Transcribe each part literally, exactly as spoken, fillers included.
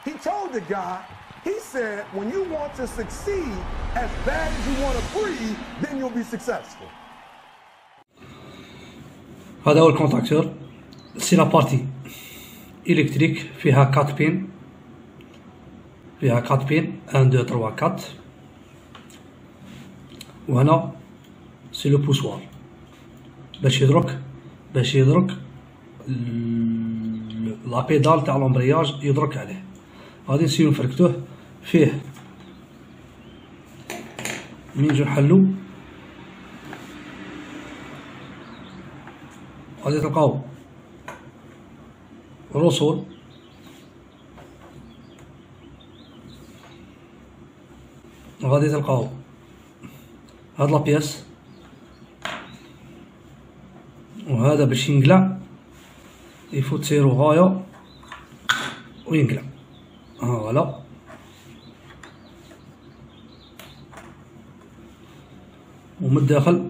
He told the guy, he said, when you want to succeed as bad as you want to breathe, then you'll be successful. هذا هو الكونتاكتور. سي لا بارتي إلكتريك فيها كات بين، فيها كات بين واحد اثنين ثلاثة أربعة. وهنا سي لو بوسوار باش يدرك باش يدرك لا بيدال تاع لومبرياج يدرك عليه. غادي نسيو نفركتوه فيه. من نجو نحلو غادي تلقاو الرسول غادي تلقاو هاد لابياس، وهذا باش ينقلع يفوت تسيرو غاية وينقلع. ها فوالا. ومن الداخل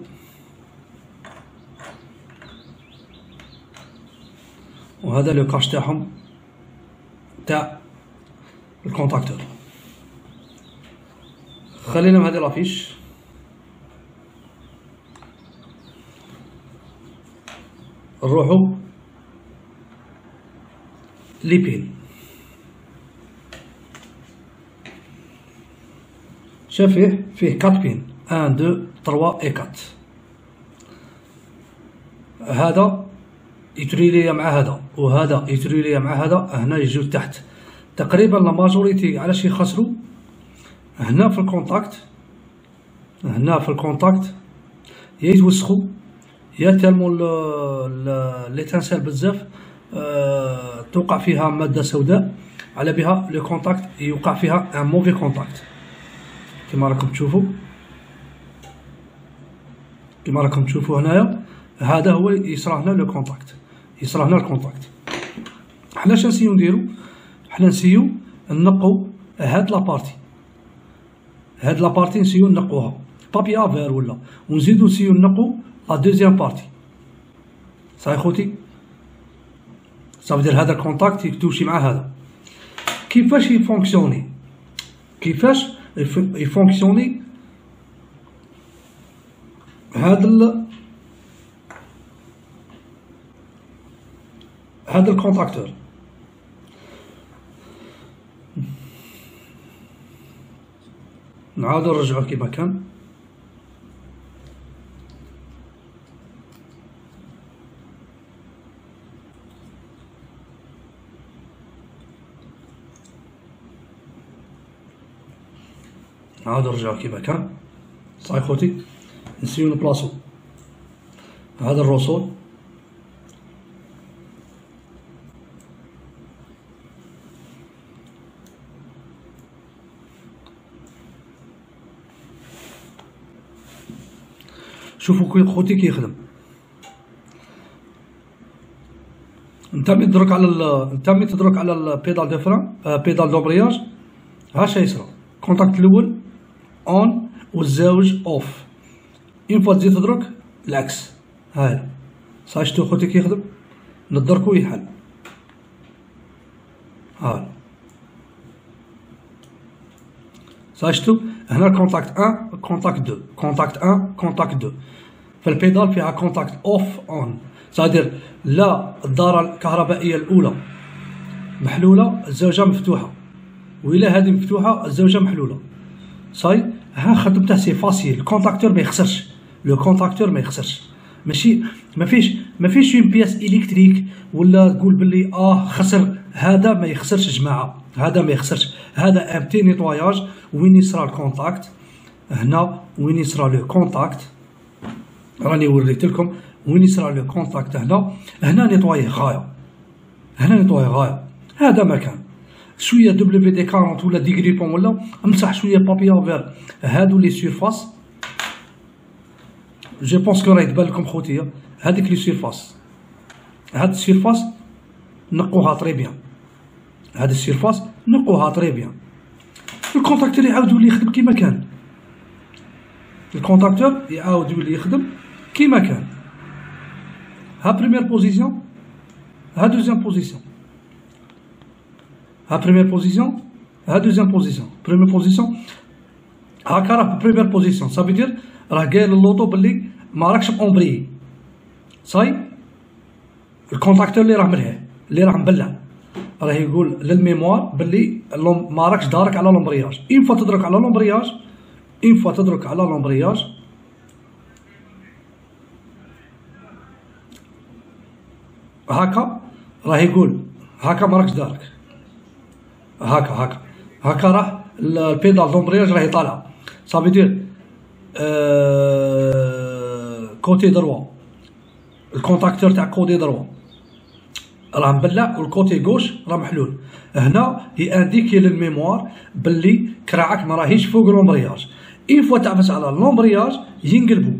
وهذا لو كاش تاعهم تاع الكونتاكتور. خلينا بهذه لافيش. نروحو لي بين. شاف فيه فيه كات بين واحد اثنين ثلاثة اي أربعة. هذا يتريليا مع هذا وهذا يتريليا مع هذا. هنا يجيو تحت تقريبا لا ماجوريتي. علاش يخسروا هنا في الكونتاكت؟ هنا في الكونتاكت يا يتوسخوا يا تالمو ليتانسال بزاف، أه توقع فيها ماده سوداء، على بها لو كونتاكت يوقع فيها ان موفي كونتاكت. كما راكم تشوفوا كما راكم تشوفوا هنايا هذا هو يصرى هنا لو كونتاكت، يصرى هنا الكونتاكت. حنا اش نسيو نديرو؟ حنا نسيو نقو هاد لابارتي، هاد لابارتي نسيو نقوها بابي افير ولا، ونزيدو نسيو نقو لا دوزيام بارتي. صاي خوتي؟ صافي هذا الكونتاكت يتوشي مع هذا. كيفاش يفونكسيوني؟ كيفاش يفونكسيوني هذا ال هذا الكونتاكتور؟ نعاودو نرجعوه كيما كان. نعاودو نرجعوه كيما كان. صاي خوتي نسيو نبلاصو هذا الرسول. شوفوا خوتي كي يخدم. انت ملي تدرك على انت ملي تدرك على البيدال دو فران بيدال دوبرياج ها شا يصرى. الكونتاكت الاول اون والزاوج اوف. اون فوا تزيد تدرك العكس. هاي صاي شتو خوتي كي يخدم ندركو يحل. هاي صاي شتو هنا كونتاكت واحد كونتاكت اثنين كونتاكت واحد كونتاكت اثنين. فالبيدال فيها كونتاكت اوف اون، صادير لا الدارة الكهربائية الأولى محلولة الزوجة مفتوحة، وإلا هذه مفتوحة الزوجة محلولة. صاي ها خدمته سي فاسيل. الكونتاكتور ما يخسرش، لو كونتاكتور ما يخسرش. ماشي ما فيش ما فيش اون بياس الكتريك ولا تقول باللي اه خسر. هذا ما يخسرش جماعة، هذا ما يخسرش. هذا ان بتي نيتواياج. وين يصرى الكونتاكت؟ هنا وين يصرى لو كونتاكت. راني وريت لكم وين يصرى لو كونتاكت. هنا هنا نيتواي غاية، هنا نيتواي غاية. هذا مكان شويه دبليو دي أربعين ولا ديغريبون ولا امسح شويه بابي افير هادو لي سيرفاس. جو بونس كو راه يتبان لكم خوتيا هاديك لي سيرفاس، هاد السيرفاس نقوها طري بيان، هاد السيرفاس نقوها طري بيان. الكونتاكتور يعاود يولي يخدم كيما كان، الكونتاكتور يعاود يولي يخدم كيما كان. ها بريمير بوزيسيون، ها دوزيام بوزيسيون، ها بريمير بوزيسيون، ها دوزيام بوزيسيون. بريمير بوزيسيون هاكا راه بريمير بوزيسيون، صافي دير راه قايل للوطو بلي ما راكش اونبري، صاي الكونتاكتور اللي راه ملهي اللي راه مبلع راه يقول للميموار بلي ما راكش دارك على لومبرياج. اين فوا تدرك على لومبرياج، اين فوا تدرك على لومبرياج هاكا راه يقول هاكا ما راكش دارك، هاكا هاكا هاكا راه البيدال دومبرياج راهي طالعه، صافي دير أه كوتي دروا الكونتاكتور تاع كوتي دروا راه مبلع والكوتي غوش راه محلول. هنا يانديكي للميموار باللي كراعك ما راهيش فوق لومبرياج. اين فوا تعفس على لومبرياج ينقلبوا،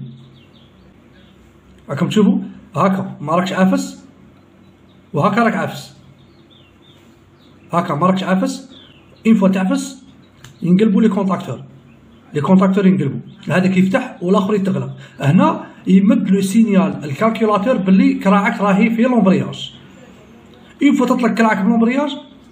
راكم تشوفوا هاكا ما راكش عافس وهاكا راك عافس، هاكا ما راكش عافس. اين فوا تعفس ينقلبوا لي كونتاكتور، لي كونتاكتور ينقلبوا، هذاك يفتح والاخر يتغلق. هنا يمد لو سينيال الكالكيولاتور باللي كراعك راهي في لومبرياج. اين فوا تطلق كراعك في لومبرياج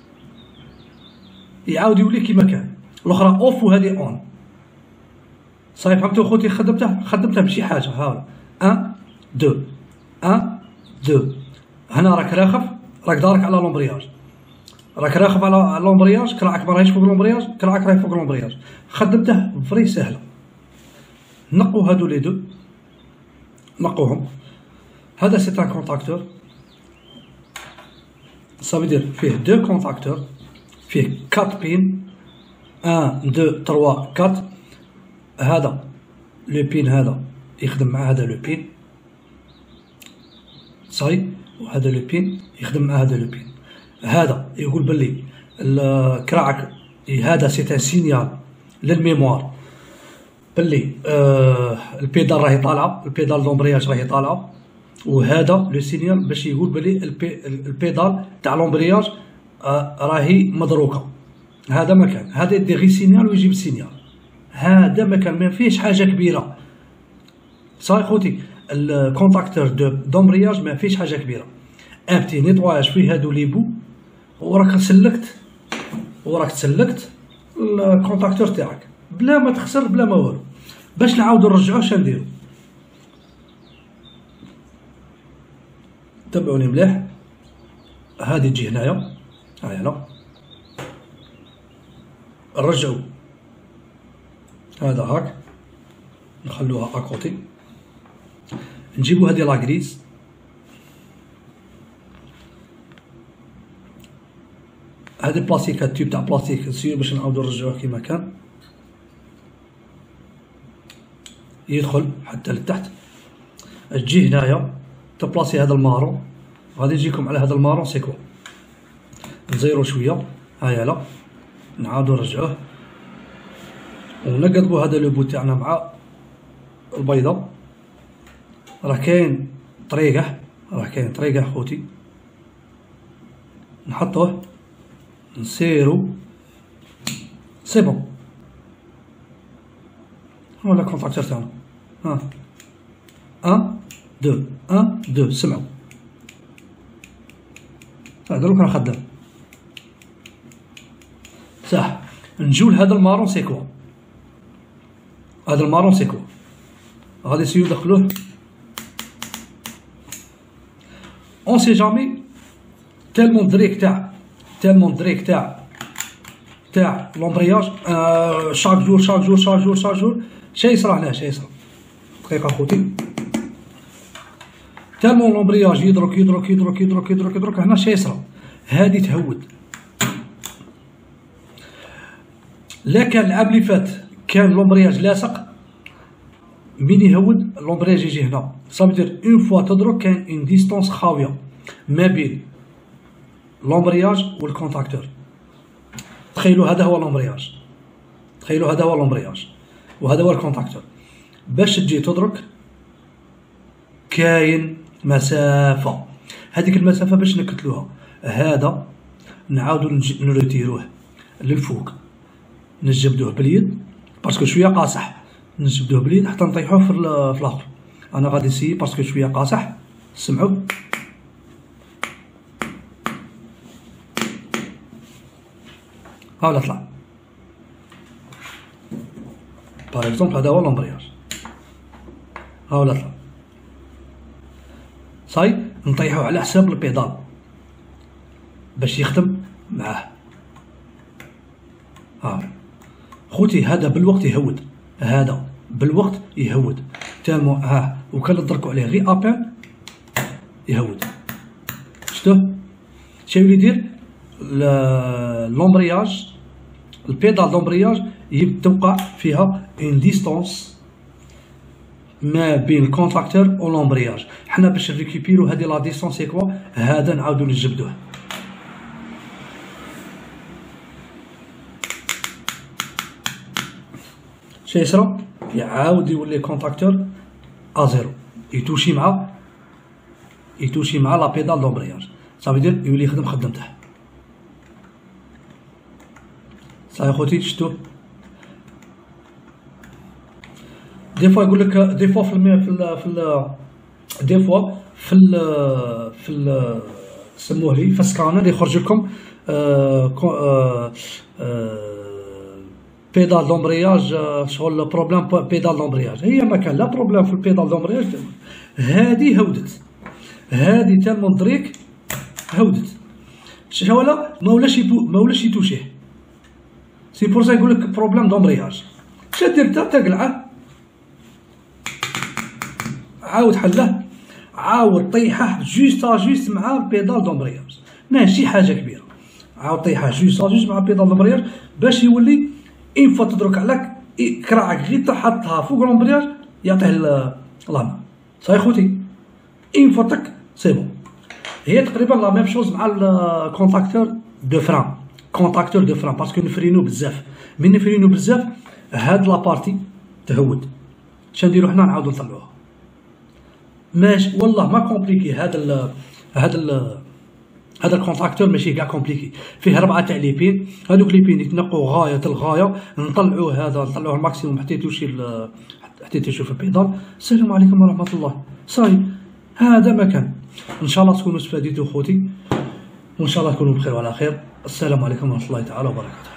يعاود يولي كيما كان، الاخرى اوف وهذه اون. صايب فهمتوا خوتي؟ خدمته خدمته بشي حاجه. ها واحد اثنين واحد اثنين، هنا راك راخف، راك دارك على لومبرياج، راك راخف على لومبرياج، كراعك ما راهيش فوق لومبرياج، كراعك راهي فوق لومبرياج. خدمته فري سهله. نقوا هادو لي دو، نقوهم. هذا سي ان كونتاكتور، صافي دير فيه دو كونتاكتور، فيه كات بين، واحد اثنين ثلاثة أربعة. هذا لو بين هذا يخدم مع هذا لو بين، صاي، وهذا لو بين يخدم مع هذا لو بين. هذا يقول باللي كراعك هذا سي ان سينيال للميموار باللي آه البيدال راهي طالعه، البيدال دومبرياج راهي طالعه، وهذا لو سينيال باش يقول باللي البي البيدال تاع لومبرياج آه راهي مدروكه. هذا مكان، هذا يدي غي سينيال ويجيب سينيال. هذا مكان ما فيهش حاجه كبيره، صاي خوتي. الكونتاكتور دو دومبرياج ما فيهش حاجه كبيره. ان بتي نيطواج فيه هادو لي بو، وراك سلكت وراك تسلكت الكونتاكتور تاعك بلا ما تخسر بلا ما والو. باش نعاودو نرجعوه شا نديرو؟ تبعوني مليح. هادي تجي هنايا، هاي هنا نرجعو هذا هاك، نخلوها اكوتي، نجيبو هادي لاكريس، هادي بلاستيكات تيوب تاع بلاستيك نسيو باش نعاودو نرجعوه كيما كان، يدخل حتى لتحت. تجي هنايا تبلاصي هذا المارون، غادي يجيكم على هذا المارون سيكو، نزيرو شويه، هايا لا نعاودو نرجعوه ونقلبو هذا لو بو تاعنا مع البيضه. راه كاين طريقه، راه كاين طريقه خوتي، نحطوه نسيرو سي بون. هو الكونتاكتور تاعنا، ها واحد اثنين واحد اثنين، سمعوا هذا دوك راه خدام صح. نجيو لهذا المارون سي كوا، هذا المارون سي كوا غادي نسيو ندخلوه. اون سي جامي تالمون دريك تاع تالمون دريك تاع تاع لومبرياج آه شاك جور شاك جور شاك جور شاك جور شي يصرى هنا، شي يصرى دقيقه خوتي. تالمون لومبرياج يدرك يدرك يدرك يدرك يدرك يدرك هنا شي يصرى، هادي تهود. لا كان العام اللي فات كان لومبرياج لاصق، مين يهود لومبرياج يجي هنا، صافي دير اون فوا تدرك كاين اون ديستونس خاويه ما بين لومبرياج والكونتاكتور. تخيلوا هذا هو لومبرياج، تخيلوا هذا هو لومبرياج وهذا هو الكونتاكتور. باش تجي تدرك كاين مسافه، هذيك المسافه باش نكتلوها هذا نعاودو نروتيروه للفوق، نجبدوه باليد باسكو شويه قاصح، نجبدوه باليد حتى نطيحوه في الاخر. انا غادي نسيي باسكو شويه قاصح، سمعوا ها ولا طلع باغ اكزومبل، هذا هو لومبرياج، ها ولا طلع صاي. نطيحوه على حساب البيدال باش يخدم معاه. ها خوتي هذا بالوقت يهود، هذا بالوقت يهود تالمو. ها وكان نضركو عليه غير ابان يهود. شفتوه شنو يدير لومبرياج، البيدال دومبرياج توقع فيها اون ديستونس ما بين الكونتاكتور و لومبرياج. حنا باش نريكيبيرو هذه لا ديستونس سي كوا، هذا نعاودو نجبدوه. شي يصرا يعاود يولي كونتاكتور ا زيرو، يتوشي مع يتوشي مع لا بيدال دومبرياج، صافي دير يولي يخدم خدمته. صافي خوتي شفتو دي فوا يقول لك، دي فوا في المي في ال في ال دي فوا في ال في ال سموه لي في السكانر يخرج لكم آه آه بيدال دومبرياج شغل بروبليم بيدال دومبرياج. هي ما كان لا بروبليم في البيدال دومبرياج، هادي هودت، هادي تالمون دريك هودت شا ولا ما ولاش ما ولاش يتوشيه. سي بور سا يقول لك بروبليم دومبرياج. شا دير انت تقلعه، عاود حله، عاود طيحه جوست ا جوست مع البيدال دومبرياج، ماشي حاجه كبيره. عاود طيحه جوست ا جوست مع البيدال دومبرياج باش يولي اين فوا تدرك عليك كراعك غير تحطها فوق لومبرياج يعطيه الهما. صاي خوتي اين فوا تك سي بون. هي تقريبا لا ميم شوز مع الكونتاكتور دو فران، كونتاكتور دو فران باسكو نفرينو بزاف. من نفرينو بزاف هاد لابارتي تهود. شنديرو حنا نعاودو نطلعوها. ماشي والله ما كومبليكي. هذا ال هذا ال هذا الكونتاكتور ماشي كاع كومبليكي، فيه ربعه تاع لي بين، هذوك لي بين يتنقوا غايه الغايه، نطلعوه هذا نطلعوه الماكسيموم حتى يتوشي حتى يتوشي في البيدال. السلام عليكم ورحمه الله. صاي هذا مكان. ان شاء الله تكونوا استفاديتوا خوتي، وان شاء الله تكونوا بخير وعلى خير. السلام عليكم ورحمه الله تعالى وبركاته.